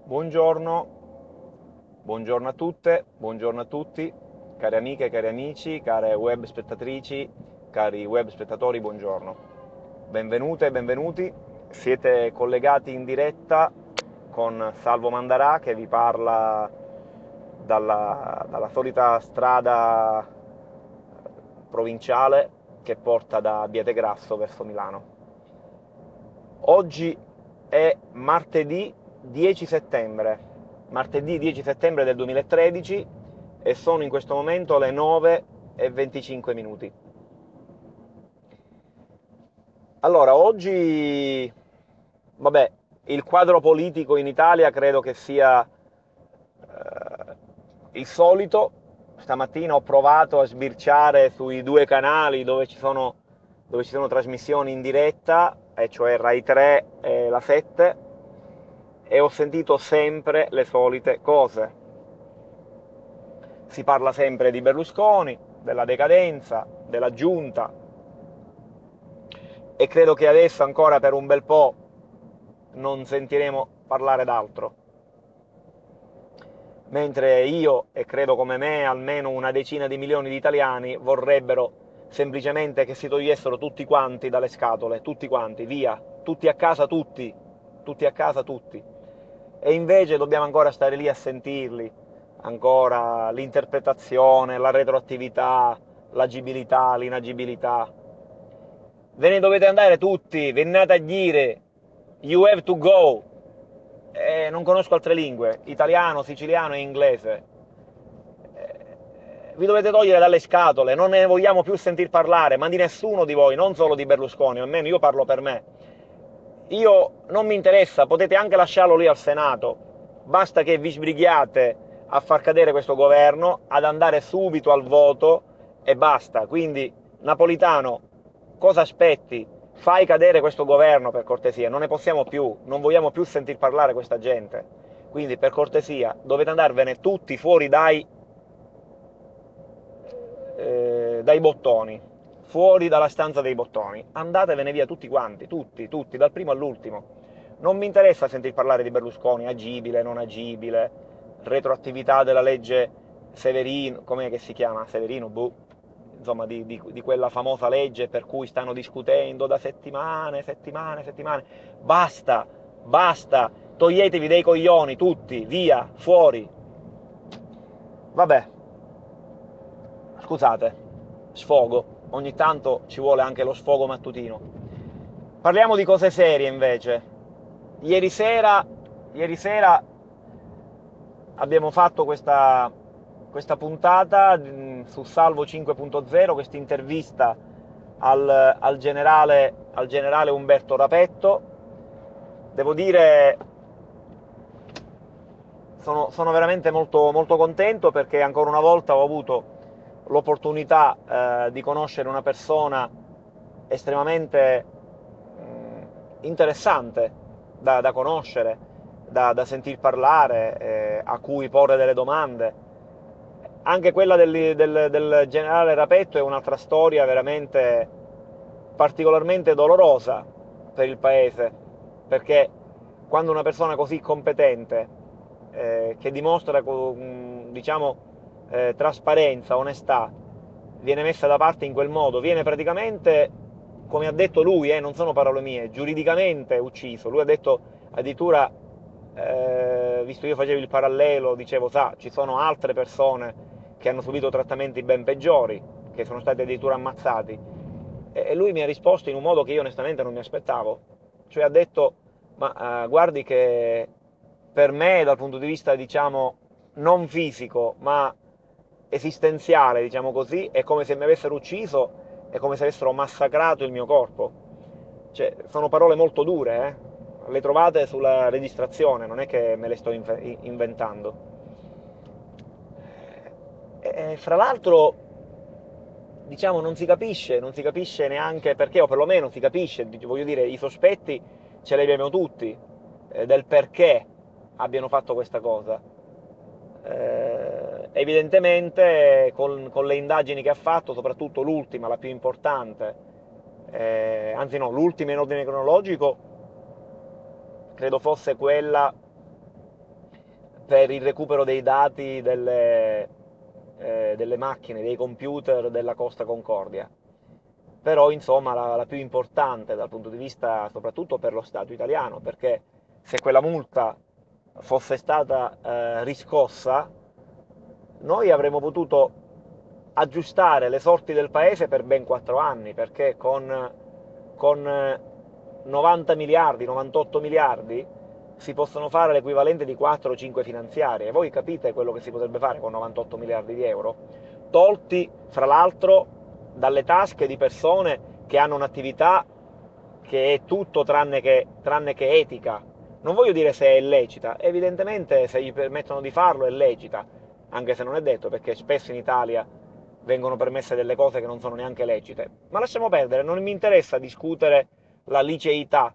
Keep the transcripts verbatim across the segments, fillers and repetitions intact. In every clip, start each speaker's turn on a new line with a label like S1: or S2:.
S1: Buongiorno, buongiorno a tutte, buongiorno a tutti, care amiche, cari amici, care web spettatrici, cari web spettatori, buongiorno. Benvenute e benvenuti, siete collegati in diretta con Salvo Mandarà che vi parla dalla, dalla solita strada provinciale che porta da Bietegrasso verso Milano. Oggi è martedì dieci settembre, martedì dieci settembre del duemilatredici e sono in questo momento le nove e venticinque minuti. Allora, oggi, vabbè, il quadro politico in Italia credo che sia eh, il solito. Stamattina ho provato a sbirciare sui due canali dove ci sono, dove ci sono trasmissioni in diretta, e cioè Rai tre e la sette, e ho sentito sempre le solite cose. Si parla sempre di Berlusconi, della decadenza, della giunta, e credo che adesso ancora per un bel po' non sentiremo parlare d'altro. Mentre io, e credo come me almeno una decina di milioni di italiani, vorrebbero semplicemente che si togliessero tutti quanti dalle scatole, tutti quanti, via, tutti a casa tutti, tutti a casa tutti. E invece dobbiamo ancora stare lì a sentirli, ancora l'interpretazione, la retroattività, l'agibilità, l'inagibilità. Ve ne dovete andare tutti, vennate a dire, you have to go. Eh, non conosco altre lingue, italiano, siciliano e inglese. Eh, vi dovete togliere dalle scatole, non ne vogliamo più sentir parlare, ma di nessuno di voi, non solo di Berlusconi, almeno io parlo per me. Io non mi interessa, potete anche lasciarlo lì al Senato, basta che vi sbrighiate a far cadere questo governo, ad andare subito al voto e basta. Quindi, Napolitano, cosa aspetti? Fai cadere questo governo per cortesia, non ne possiamo più, non vogliamo più sentir parlare questa gente. Quindi, per cortesia, dovete andarvene tutti fuori dai, eh, dai bottoni, fuori dalla stanza dei bottoni. Andatevene via tutti quanti, tutti, tutti, dal primo all'ultimo. Non mi interessa sentir parlare di Berlusconi, agibile, non agibile, retroattività della legge Severino, com'è che si chiama? Severino, boh, insomma, di, di, di quella famosa legge per cui stanno discutendo da settimane, settimane, settimane. Basta, basta, toglietevi dei coglioni tutti, via, fuori. Vabbè, scusate, sfogo, ogni tanto ci vuole anche lo sfogo mattutino. Parliamo di cose serie invece. Ieri sera, ieri sera abbiamo fatto questa, questa puntata mh, su Salvo cinque punto zero, questa intervista al, al generale, al generale Umberto Rapetto. Devo dire, sono, sono veramente molto, molto contento perché ancora una volta ho avuto l'opportunità eh, di conoscere una persona estremamente mh, interessante da, da conoscere, da, da sentir parlare, eh, a cui porre delle domande. Anche quella del, del, del generale Rapetto è un'altra storia veramente particolarmente dolorosa per il paese, perché quando una persona così competente, eh, che dimostra diciamo, eh, trasparenza, onestà, viene messa da parte in quel modo, viene praticamente, come ha detto lui, eh, non sono parole mie, giuridicamente ucciso. Lui ha detto addirittura, eh, visto che io facevo il parallelo, dicevo, sa, ci sono altre persone che hanno subito trattamenti ben peggiori, che sono stati addirittura ammazzati. E lui mi ha risposto in un modo che io onestamente non mi aspettavo. Cioè ha detto, ma eh, guardi che per me dal punto di vista, diciamo, non fisico, ma esistenziale, diciamo così, è come se mi avessero ucciso, è come se avessero massacrato il mio corpo. Cioè, sono parole molto dure, eh? Le trovate sulla registrazione, non è che me le sto inventando. E, fra l'altro, diciamo, non si capisce, non si capisce neanche perché, o perlomeno non si capisce, voglio dire, i sospetti ce li abbiamo tutti, eh, del perché abbiano fatto questa cosa. Eh, evidentemente con, con, le indagini che ha fatto, soprattutto l'ultima, la più importante, eh, anzi no, l'ultima in ordine cronologico, credo fosse quella per il recupero dei dati delle, eh, delle macchine, dei computer della Costa Concordia. Però insomma la, la più importante dal punto di vista soprattutto per lo Stato italiano, perché se quella multa fosse stata eh, riscossa, noi avremmo potuto aggiustare le sorti del paese per ben quattro anni, perché con, con novanta miliardi, novantotto miliardi si possono fare l'equivalente di quattro o cinque finanziarie. E voi capite quello che si potrebbe fare con novantotto miliardi di euro? Tolti, fra l'altro, dalle tasche di persone che hanno un'attività che è tutto tranne che, tranne che etica. Non voglio dire se è lecita, evidentemente se gli permettono di farlo è lecita, anche se non è detto, perché spesso in Italia vengono permesse delle cose che non sono neanche lecite. Ma lasciamo perdere, non mi interessa discutere la liceità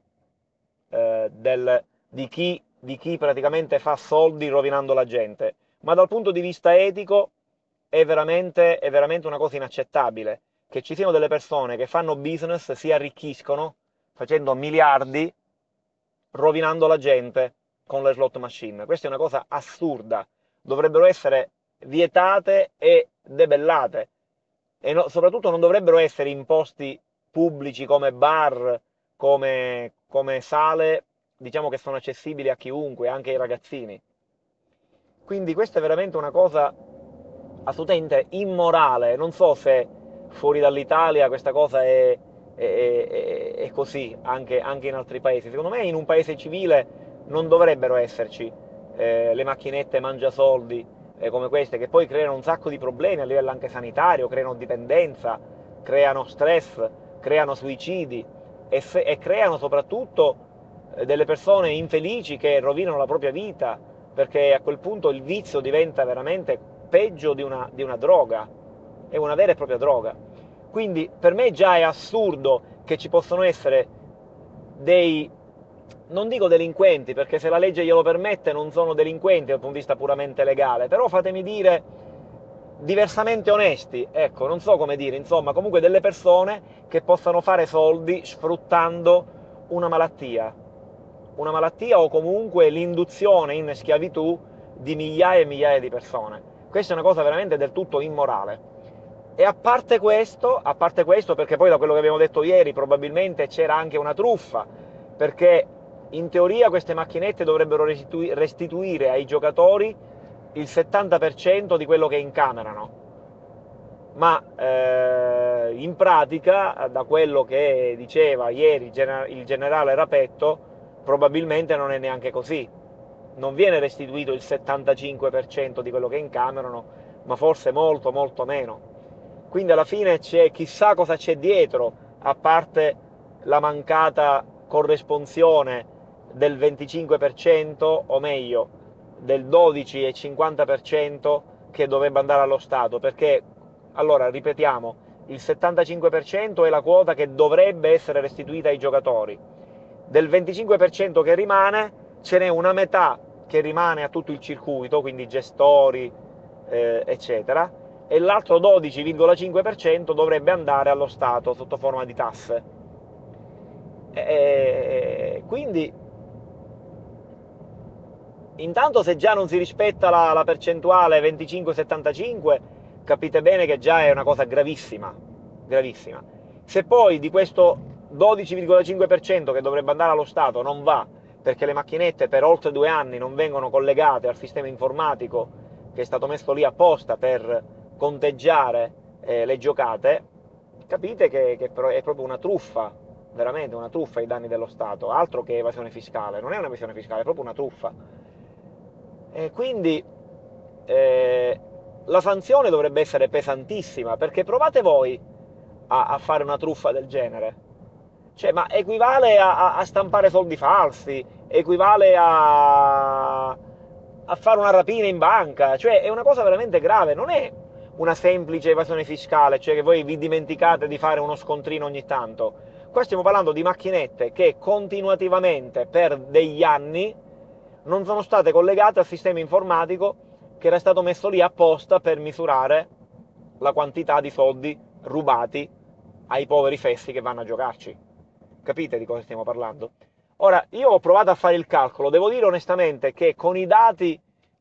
S1: eh, del, di, chi, di chi praticamente fa soldi rovinando la gente, ma dal punto di vista etico è veramente, è veramente una cosa inaccettabile che ci siano delle persone che fanno business, si arricchiscono facendo miliardi rovinando la gente con le slot machine. Questa è una cosa assurda, dovrebbero essere vietate e debellate e no- soprattutto non dovrebbero essere in posti pubblici come bar, come, come sale, diciamo che sono accessibili a chiunque, anche ai ragazzini. Quindi questa è veramente una cosa assolutamente immorale. Non so se fuori dall'Italia questa cosa è, è- è- è così, anche, anche in altri paesi. Secondo me in un paese civile non dovrebbero esserci eh, le macchinette mangiasoldi eh, come queste, che poi creano un sacco di problemi a livello anche sanitario, creano dipendenza, creano stress, creano suicidi e, se- e creano soprattutto eh, delle persone infelici che rovinano la propria vita, perché a quel punto il vizio diventa veramente peggio di una, di una droga, è una vera e propria droga. Quindi per me già è assurdo che ci possano essere dei, non dico delinquenti, perché se la legge glielo permette non sono delinquenti dal punto di vista puramente legale, però fatemi dire diversamente onesti, ecco, non so come dire, insomma, comunque delle persone che possano fare soldi sfruttando una malattia, una malattia o comunque l'induzione in schiavitù di migliaia e migliaia di persone. Questa è una cosa veramente del tutto immorale. E a parte questo, a parte questo, perché poi da quello che abbiamo detto ieri probabilmente c'era anche una truffa, perché in teoria queste macchinette dovrebbero restituire ai giocatori il settanta per cento di quello che incamerano, ma eh, in pratica, da quello che diceva ieri il generale Rapetto, probabilmente non è neanche così. Non viene restituito il settantacinque per cento di quello che incamerano, ma forse molto molto meno. Quindi alla fine c'è chissà cosa c'è dietro, a parte la mancata corresponsione del venticinque per cento, o meglio, del dodici virgola cinquanta per cento che dovrebbe andare allo Stato, perché, allora, ripetiamo, il settantacinque per cento è la quota che dovrebbe essere restituita ai giocatori. Del venticinque per cento che rimane, ce n'è una metà che rimane a tutto il circuito, quindi gestori, eh, eccetera, e l'altro dodici virgola cinque per cento dovrebbe andare allo Stato sotto forma di tasse. E quindi, intanto, se già non si rispetta la, la percentuale venticinque settantacinque, capite bene che già è una cosa gravissima, gravissima. Se poi di questo dodici virgola cinque per cento che dovrebbe andare allo Stato non va, perché le macchinette per oltre due anni non vengono collegate al sistema informatico che è stato messo lì apposta per conteggiare eh, le giocate, capite che, che è proprio una truffa, veramente una truffa ai danni dello Stato, altro che evasione fiscale, non è un'evasione fiscale, è proprio una truffa. E quindi eh, la sanzione dovrebbe essere pesantissima, perché provate voi a, a fare una truffa del genere. Cioè, ma equivale a, a stampare soldi falsi, equivale a, a fare una rapina in banca, cioè è una cosa veramente grave, non è una semplice evasione fiscale, cioè che voi vi dimenticate di fare uno scontrino ogni tanto. Qua stiamo parlando di macchinette che continuativamente per degli anni non sono state collegate al sistema informatico che era stato messo lì apposta per misurare la quantità di soldi rubati ai poveri fessi che vanno a giocarci. Capite di cosa stiamo parlando? Ora, io ho provato a fare il calcolo, devo dire onestamente che con i dati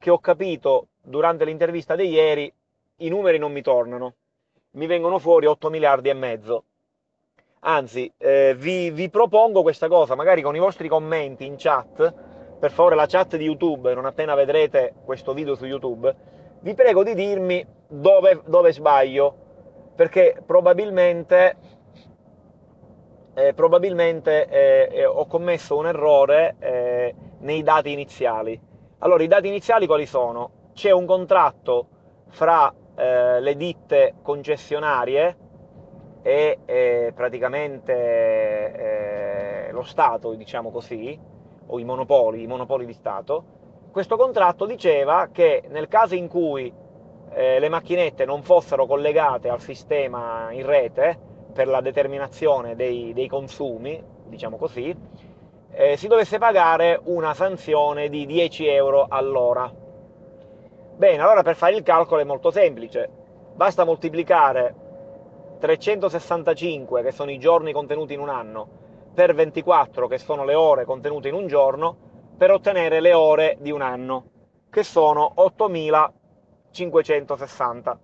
S1: che ho capito durante l'intervista di ieri, i numeri non mi tornano, mi vengono fuori otto miliardi e mezzo. Anzi, eh, vi, vi propongo questa cosa, magari con i vostri commenti in chat, per favore la chat di YouTube, non appena vedrete questo video su YouTube, vi prego di dirmi dove, dove sbaglio, perché probabilmente, eh, probabilmente eh, eh, ho commesso un errore eh, nei dati iniziali. Allora, i dati iniziali quali sono? C'è un contratto fra eh, le ditte concessionarie e eh, praticamente eh, lo Stato, diciamo così, o i monopoli, i monopoli di Stato. Questo contratto diceva che nel caso in cui eh, le macchinette non fossero collegate al sistema in rete per la determinazione dei, dei consumi, diciamo così, eh, si dovesse pagare una sanzione di dieci euro all'ora. Bene, allora per fare il calcolo è molto semplice, basta moltiplicare trecentosessantacinque, che sono i giorni contenuti in un anno, per ventiquattro, che sono le ore contenute in un giorno, per ottenere le ore di un anno, che sono ottomilacinquecentosessanta.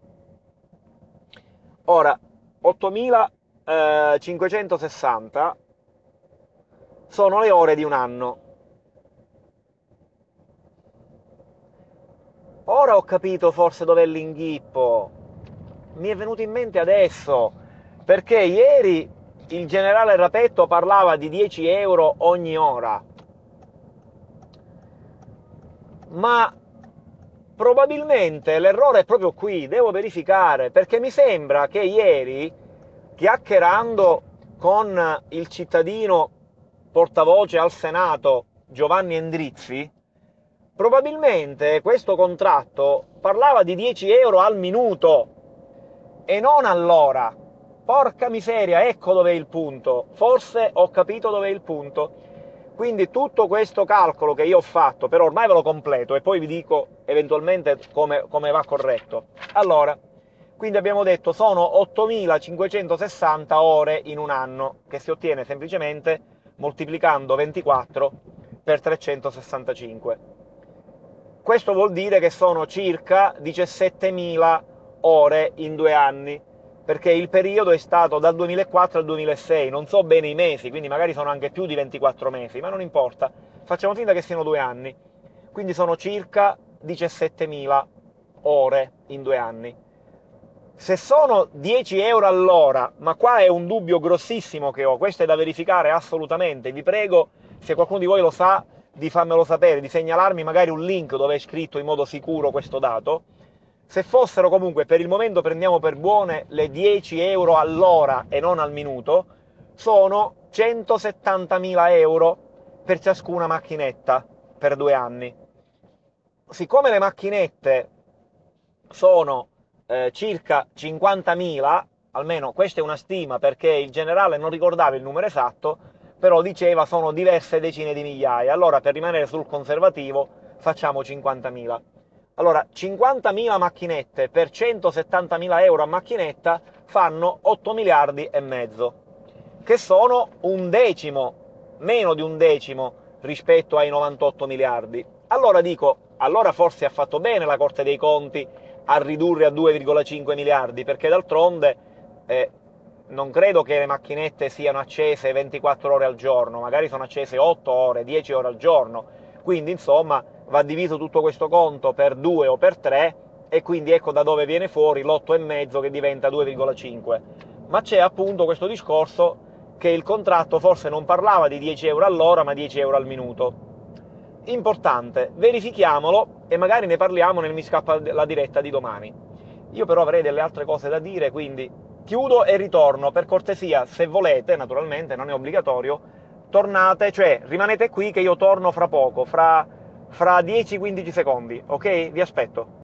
S1: Ora, ottomilacinquecentosessanta sono le ore di un anno. Ora ho capito forse dov'è l'inghippo. Mi è venuto in mente adesso, perché ieri il generale Rapetto parlava di dieci euro ogni ora. Ma probabilmente l'errore è proprio qui, devo verificare, perché mi sembra che ieri, chiacchierando con il cittadino portavoce al Senato Giovanni Endrizzi, probabilmente questo contratto parlava di dieci euro al minuto e non all'ora. Porca miseria, ecco dov'è il punto. Forse ho capito dov'è il punto. Quindi tutto questo calcolo che io ho fatto, però ormai ve lo completo e poi vi dico eventualmente come, come va corretto. Allora, quindi abbiamo detto sono ottomilacinquecentosessanta ore in un anno, che si ottiene semplicemente moltiplicando ventiquattro per trecentosessantacinque. Questo vuol dire che sono circa diciassettemila ore in due anni, perché il periodo è stato dal duemilaquattro al duemilasei, non so bene i mesi, quindi magari sono anche più di ventiquattro mesi, ma non importa, facciamo finta che siano due anni, quindi sono circa diciassettemila ore in due anni. Se sono dieci euro all'ora, ma qua è un dubbio grossissimo che ho, questo è da verificare assolutamente, vi prego, se qualcuno di voi lo sa, di farmelo sapere, di segnalarmi magari un link dove è scritto in modo sicuro questo dato. Se fossero comunque, per il momento prendiamo per buone le dieci euro all'ora e non al minuto, sono centosettantamila euro per ciascuna macchinetta per due anni. Siccome le macchinette sono eh, circa cinquantamila, almeno questa è una stima perché il generale non ricordava il numero esatto, però diceva sono diverse decine di migliaia, allora per rimanere sul conservativo facciamo cinquantamila. Allora, cinquantamila macchinette per centosettantamila euro a macchinetta fanno otto miliardi e mezzo, che sono un decimo, meno di un decimo rispetto ai novantotto miliardi. Allora dico, allora forse ha fatto bene la Corte dei Conti a ridurre a due virgola cinque miliardi, perché d'altronde eh, non credo che le macchinette siano accese ventiquattro ore al giorno, magari sono accese otto ore, dieci ore al giorno, quindi insomma va diviso tutto questo conto per due o per tre e quindi ecco da dove viene fuori l'otto e mezzo che diventa due virgola cinque. Ma c'è appunto questo discorso che il contratto forse non parlava di dieci euro all'ora ma dieci euro al minuto. Importante, verifichiamolo e magari ne parliamo nel Mi scappa la diretta di domani. Io però avrei delle altre cose da dire, quindi chiudo e ritorno. Per cortesia, se volete, naturalmente, non è obbligatorio, tornate, cioè rimanete qui che io torno fra poco, fra, fra dieci quindici secondi, ok? Vi aspetto.